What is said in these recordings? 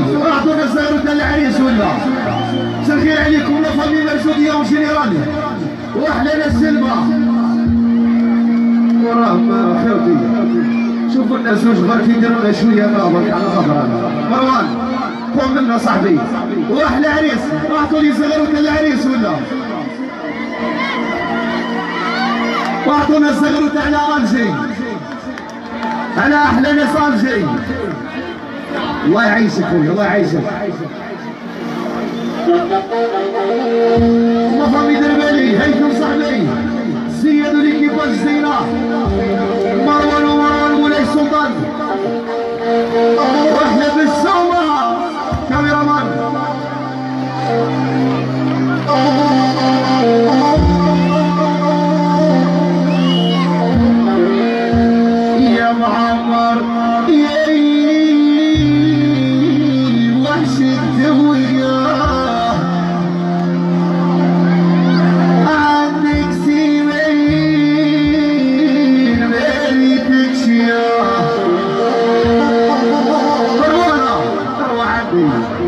اعطونا الزهر تاع العريس ولا مساء الخير عليكم لا فامي مرسوديه وجينيرالي واحلى السلمى وراه خيرتي شوفوا الناس واش برك يديروا لنا شويه نابط على خاطر مروان قوم لنا صاحبي واحلى عريس اعطوا لي زهر تاع العريس ولا واعطونا الزهر تاعنا الجي على احلى ناس الجي الله يعيشك خويا الله يعيشك الله فامي دربالي هيثم صاحبي سيد ليكيباج زينة مروان مولاي السلطان واحنا بالسومة كاميرامان يا معمر وحش الدوية عندك سيمين بيتك شيا مروانة روح عندي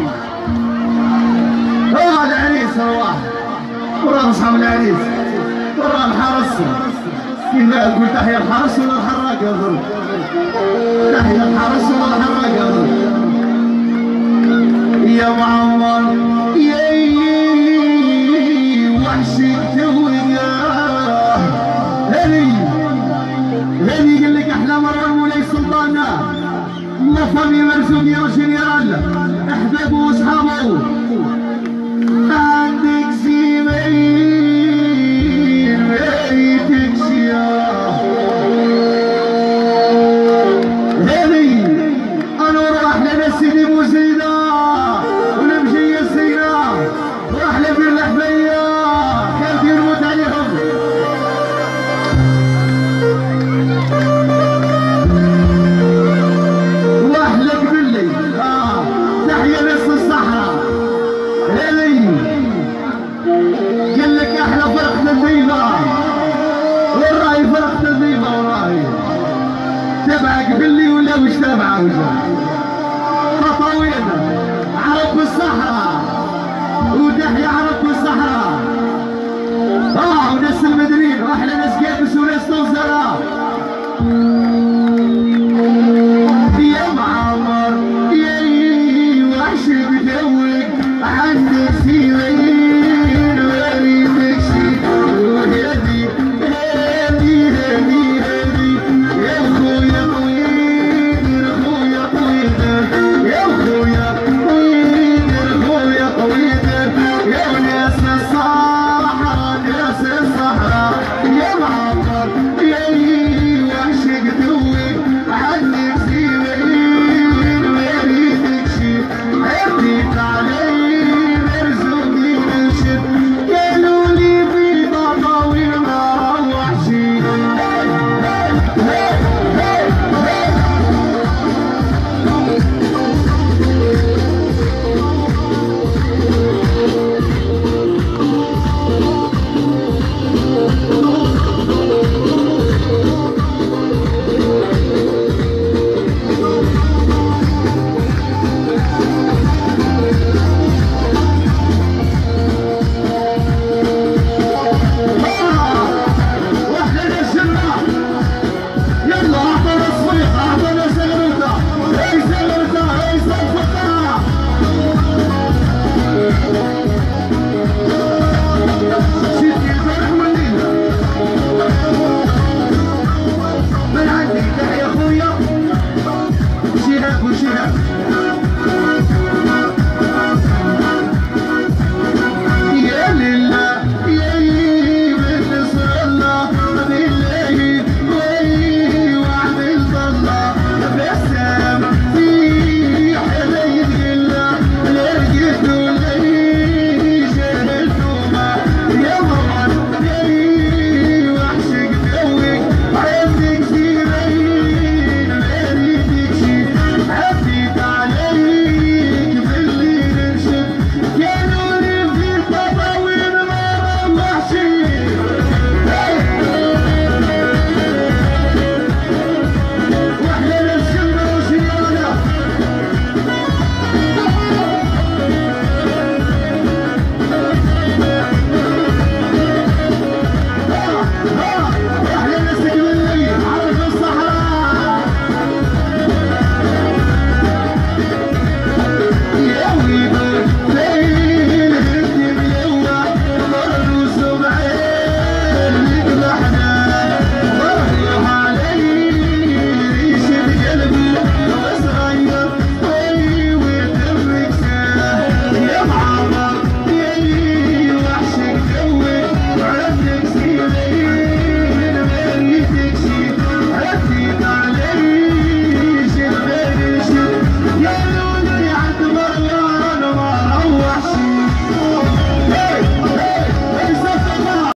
هذا العريس روح وراه اصحاب العريس وراه الحرس كيف اقول تحية الحرس ولا الحراق يا ظل تحية الحرس ولا الحراق يا ظل يا معمر وحش الدوية هذي قال لك احلى مروان مولاي السلطان الله فامي مرسوديه وجينيرال احبابه واصحابه عندك زميل بيتك شياه هذي انا وراح لنا سيدي بوزيده ونمشي الزينه وراح لبير الحبيه كان يرمت عليهم واحلك باللي تحية نص الصحراء هذي قال لك احلى فرقة الليلة وراي فرقة الليلة وراي تبعك باللي ولا مش تبعه خطاوين عرب الصحراء وتحية عرب الصحراء وناس المدرين واحلى ناس كابس وناس توزرة